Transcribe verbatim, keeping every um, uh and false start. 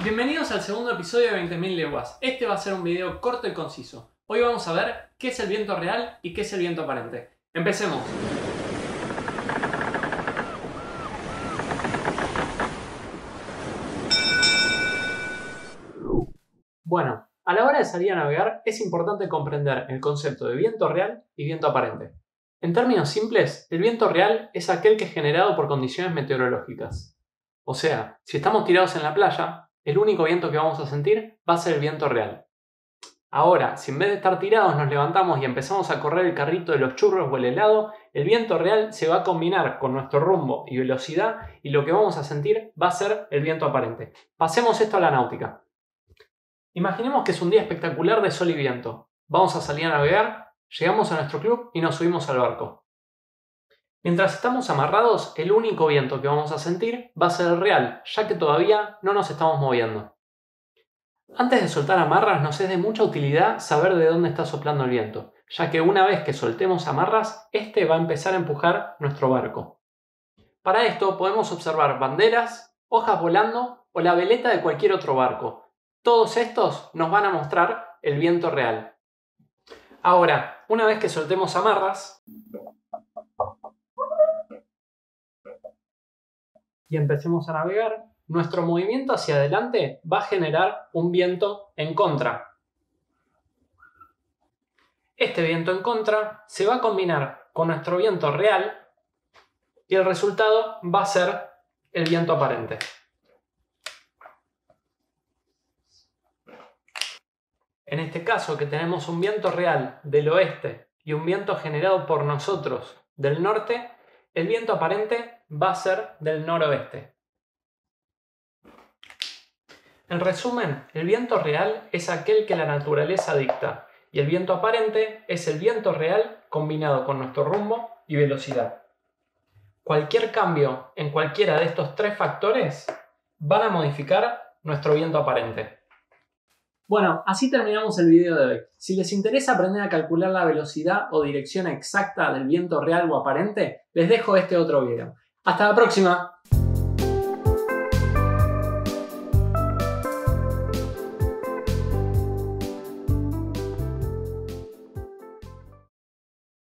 Bienvenidos al segundo episodio de veinte mil leguas. Este va a ser un video corto y conciso. Hoy vamos a ver qué es el viento real y qué es el viento aparente. Empecemos. Bueno, a la hora de salir a navegar es importante comprender el concepto de viento real y viento aparente. En términos simples, el viento real es aquel que es generado por condiciones meteorológicas. O sea, si estamos tirados en la playa, el único viento que vamos a sentir va a ser el viento real. Ahora, si en vez de estar tirados nos levantamos y empezamos a correr el carrito de los churros o el helado, el viento real se va a combinar con nuestro rumbo y velocidad y lo que vamos a sentir va a ser el viento aparente. Pasemos esto a la náutica. Imaginemos que es un día espectacular de sol y viento. Vamos a salir a navegar, llegamos a nuestro club y nos subimos al barco. Mientras estamos amarrados, el único viento que vamos a sentir va a ser el real, ya que todavía no nos estamos moviendo. Antes de soltar amarras nos es de mucha utilidad saber de dónde está soplando el viento, ya que una vez que soltemos amarras, este va a empezar a empujar nuestro barco. Para esto podemos observar banderas, hojas volando o la veleta de cualquier otro barco. Todos estos nos van a mostrar el viento real. Ahora, una vez que soltemos amarras y empecemos a navegar, nuestro movimiento hacia adelante va a generar un viento en contra. Este viento en contra se va a combinar con nuestro viento real y el resultado va a ser el viento aparente. En este caso, que tenemos un viento real del oeste y un viento generado por nosotros del norte, el viento aparente va a ser del noroeste. En resumen, el viento real es aquel que la naturaleza dicta y el viento aparente es el viento real combinado con nuestro rumbo y velocidad. Cualquier cambio en cualquiera de estos tres factores van a modificar nuestro viento aparente. Bueno, así terminamos el video de hoy. Si les interesa aprender a calcular la velocidad o dirección exacta del viento real o aparente, les dejo este otro video. ¡Hasta la próxima!